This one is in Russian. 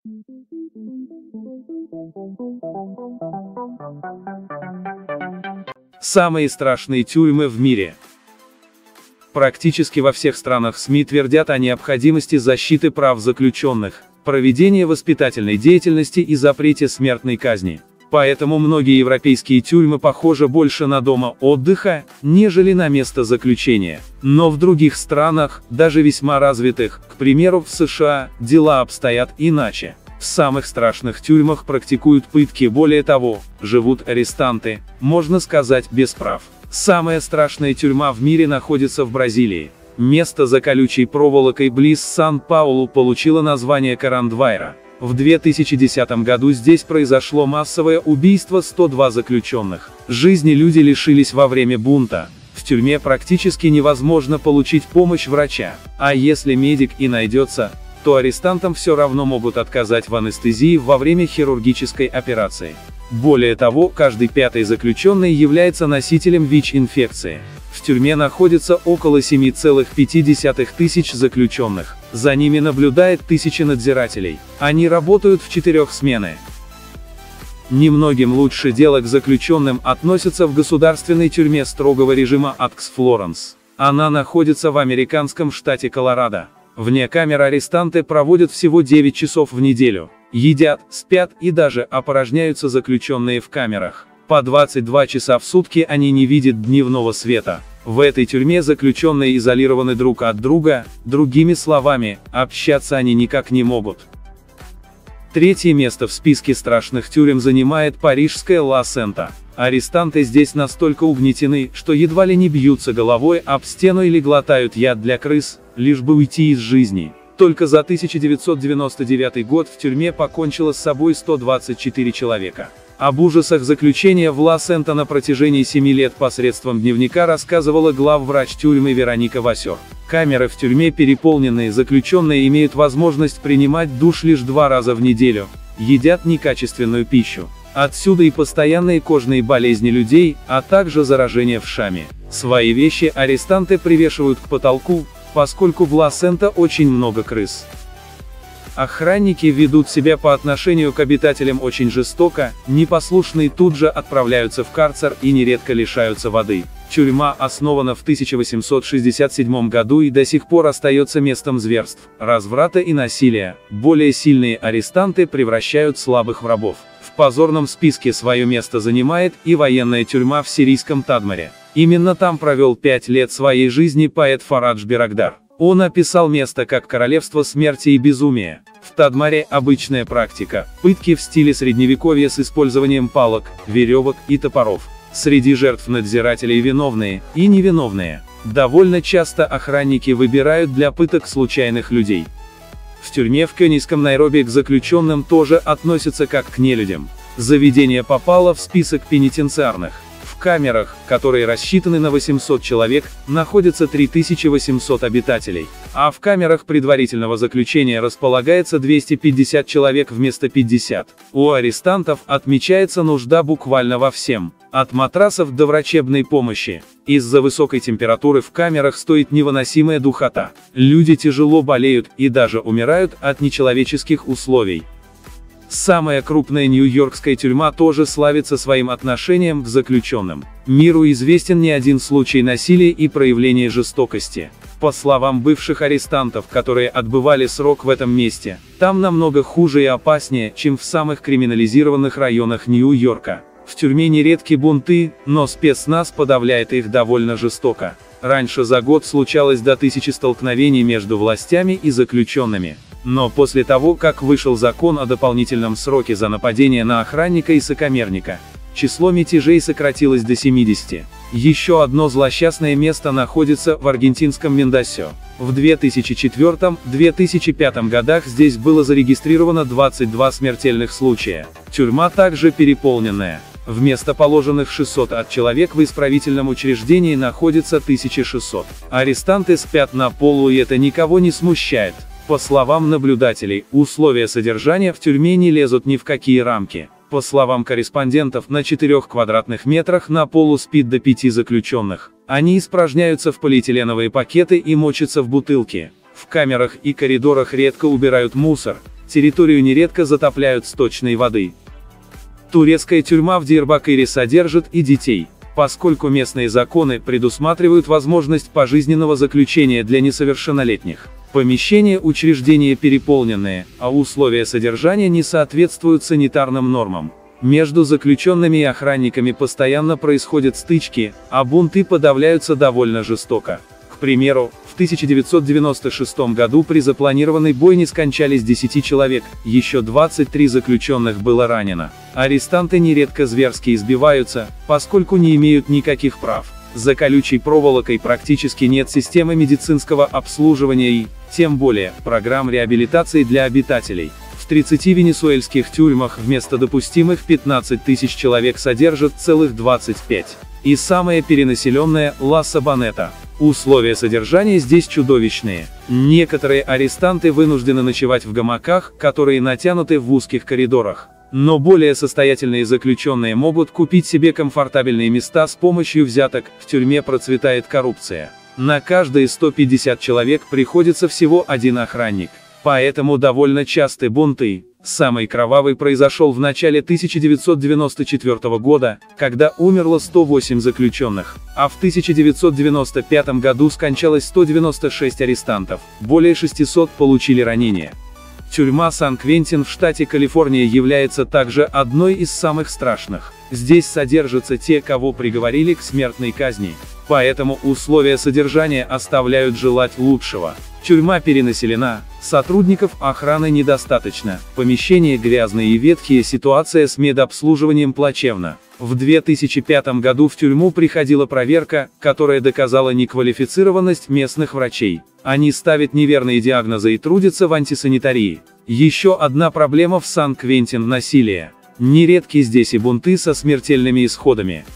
Самые страшные тюрьмы в мире. Практически во всех странах СМИ твердят о необходимости защиты прав заключенных, проведения воспитательной деятельности и запрете смертной казни. Поэтому многие европейские тюрьмы похожи больше на дома отдыха, нежели на место заключения. Но в других странах, даже весьма развитых, к примеру в США, дела обстоят иначе. В самых страшных тюрьмах практикуют пытки, более того, живут арестанты, можно сказать, без прав. Самая страшная тюрьма в мире находится в Бразилии. Место за колючей проволокой близ Сан-Паулу получило название Карандвайра. В 2010 году здесь произошло массовое убийство 102 заключенных. Жизни люди лишились во время бунта. В тюрьме практически невозможно получить помощь врача. А если медик и найдется, то арестантам все равно могут отказать в анестезии во время хирургической операции. Более того, каждый пятый заключенный является носителем ВИЧ-инфекции. В тюрьме находится около 7,5 тысяч заключенных. За ними наблюдает 1000 надзирателей. Они работают в 4 смены. Немногим лучше дело к заключенным относятся в государственной тюрьме строгого режима Аткс-Флоренс. Она находится в американском штате Колорадо. Вне камеры арестанты проводят всего 9 часов в неделю. Едят, спят и даже опорожняются заключенные в камерах. По 22 часа в сутки они не видят дневного света. В этой тюрьме заключенные изолированы друг от друга, другими словами, общаться они никак не могут. Третье место в списке страшных тюрем занимает парижская Ла Сента. Арестанты здесь настолько угнетены, что едва ли не бьются головой об стену или глотают яд для крыс, лишь бы уйти из жизни. Только за 1999 год в тюрьме покончило с собой 124 человека. Об ужасах заключения в Ла Сента на протяжении 7 лет посредством дневника рассказывала главврач тюрьмы Вероника Васер. Камеры в тюрьме переполненные, заключенные имеют возможность принимать душ лишь 2 раза в неделю, едят некачественную пищу. Отсюда и постоянные кожные болезни людей, а также заражение вшами. Свои вещи арестанты привешивают к потолку, поскольку в Ла Сента очень много крыс. Охранники ведут себя по отношению к обитателям очень жестоко, непослушные тут же отправляются в карцер и нередко лишаются воды. Тюрьма основана в 1867 году и до сих пор остается местом зверств, разврата и насилия. Более сильные арестанты превращают слабых в рабов. В позорном списке свое место занимает и военная тюрьма в сирийском Тадмаре. Именно там провел 5 лет своей жизни поэт Фарадж Берагдар. Он описал место как королевство смерти и безумия. В Тадмаре обычная практика – пытки в стиле средневековья с использованием палок, веревок и топоров. Среди жертв надзирателей виновные и невиновные. Довольно часто охранники выбирают для пыток случайных людей. В тюрьме в кенийском Найроби к заключенным тоже относятся как к нелюдям. Заведение попало в список пенитенциарных. В камерах, которые рассчитаны на 800 человек, находится 3800 обитателей, а в камерах предварительного заключения располагается 250 человек вместо 50. У арестантов отмечается нужда буквально во всем, от матрасов до врачебной помощи. Из-за высокой температуры в камерах стоит невыносимая духота. Люди тяжело болеют и даже умирают от нечеловеческих условий. Самая крупная нью-йоркская тюрьма тоже славится своим отношением к заключенным. Миру известен не один случай насилия и проявления жестокости. По словам бывших арестантов, которые отбывали срок в этом месте, там намного хуже и опаснее, чем в самых криминализированных районах Нью-Йорка. В тюрьме нередки бунты, но спецназ подавляет их довольно жестоко. Раньше за год случалось до 1000 столкновений между властями и заключенными. Но после того, как вышел закон о дополнительном сроке за нападение на охранника и сокамерника, число мятежей сократилось до 70. Еще одно злосчастное место находится в аргентинском Мендосо. В 2004-2005 годах здесь было зарегистрировано 22 смертельных случая. Тюрьма также переполненная. Вместо положенных 600 человек в исправительном учреждении находится 1600. Арестанты спят на полу, и это никого не смущает. По словам наблюдателей, условия содержания в тюрьме не лезут ни в какие рамки. По словам корреспондентов, на 4 квадратных метрах на полу спит до 5 заключенных. Они испражняются в полиэтиленовые пакеты и мочатся в бутылки. В камерах и коридорах редко убирают мусор, территорию нередко затопляют сточной воды. Турецкая тюрьма в Диярбакыре содержит и детей, поскольку местные законы предусматривают возможность пожизненного заключения для несовершеннолетних. Помещения учреждения переполненные, а условия содержания не соответствуют санитарным нормам. Между заключенными и охранниками постоянно происходят стычки, а бунты подавляются довольно жестоко. К примеру, в 1996 году при запланированной бойне скончались 10 человек, еще 23 заключенных было ранено. Арестанты нередко зверски избиваются, поскольку не имеют никаких прав. За колючей проволокой практически нет системы медицинского обслуживания и, тем более, программ реабилитации для обитателей. В 30 венесуэльских тюрьмах вместо допустимых 15 тысяч человек содержат целых 25. И самая перенаселенная – Ла-Сабонета. Условия содержания здесь чудовищные. Некоторые арестанты вынуждены ночевать в гамаках, которые натянуты в узких коридорах. Но более состоятельные заключенные могут купить себе комфортабельные места с помощью взяток. В тюрьме процветает коррупция. На каждые 150 человек приходится всего один охранник. Поэтому довольно часты бунты. Самый кровавый произошел в начале 1994 года, когда умерло 108 заключенных, а в 1995 году скончалось 196 арестантов, более 600 получили ранения. Тюрьма Сан-Квентин в штате Калифорния является также одной из самых страшных. Здесь содержатся те, кого приговорили к смертной казни. Поэтому условия содержания оставляют желать лучшего. Тюрьма перенаселена, сотрудников охраны недостаточно, помещения грязные и ветхие, ситуация с медобслуживанием плачевна. В 2005 году в тюрьму приходила проверка, которая доказала неквалифицированность местных врачей. Они ставят неверные диагнозы и трудятся в антисанитарии. Еще одна проблема в Сан-Квентин – насилие. Нередки здесь и бунты со смертельными исходами.